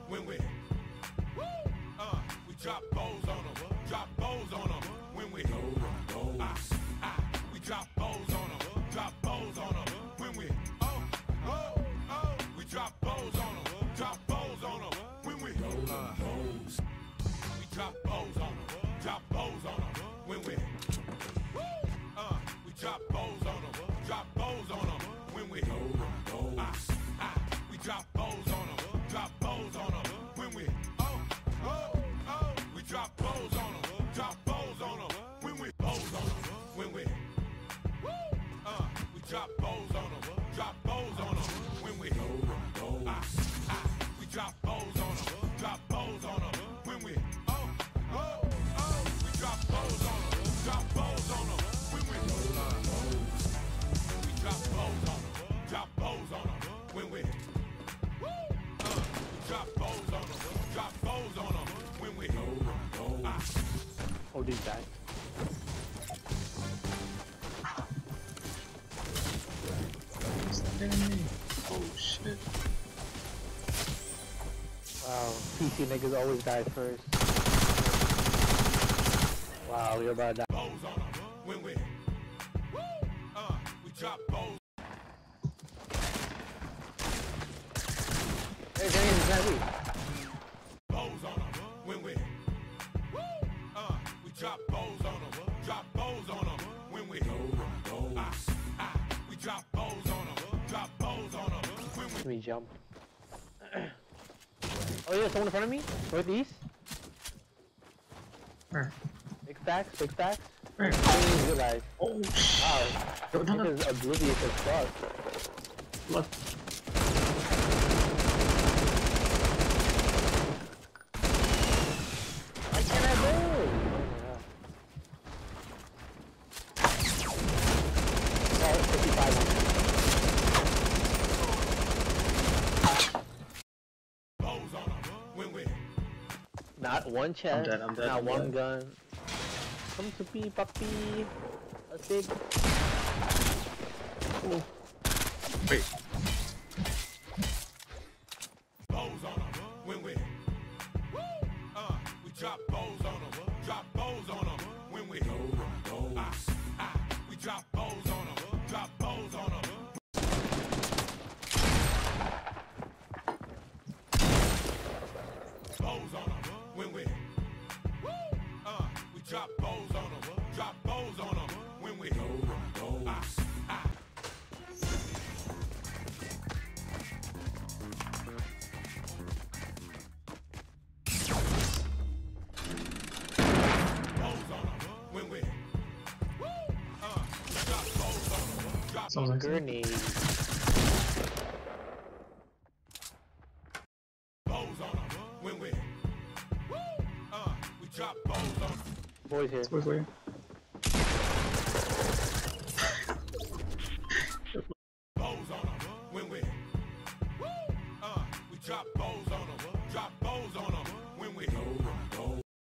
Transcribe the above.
when we drop bows on them, drop bows on them when we we drop bows on them, drop bows on them when we we drop bows on them, drop bows on them when we drop bows on them, drop bows on them when we drop bows on them, drop bows on them when we drop bows on them, drop bows on them when we drop bows on them, drop bows on them when we bows on them when we drop bows on them, drop bows on them when we drop bows on them, drop bows on them when we drop bows on them, drop bows on them when we drop bows on them, drop bows on them when we drop bows on them, drop bows on them when we Oh, dude died. Oh shit. Wow, PC niggas always die first. Wow, we're about to die. bows on them when we drop bows. Hey, Danny, it's not me. Bows on them when we drop bows on them, drop bows on them when we drop bows on them, drop bows on them when we Let me jump. Oh yeah, someone in front of me? Northeast? Where? Big stacks, big stacks. Where? I didn't realize. Oh shit. Wow, No, this is oblivious as fuck. Look. Why can't I move? Oh my god. Oh, 55 on bows on them when we Not one chest, I'm dead, not I'm one dead. gun. Come to me, puppy. A big. Oh. Wait. bows on them when we drop bows on them, drop bows on them when we drop bows on them, drop bows on them. Bows on them when we drop bows on them, drop bows on them when we bows on them when we drop bows on them, drop Sounds like Grenade. bows on them when we drop bows on them. Boys here. Wait, wait.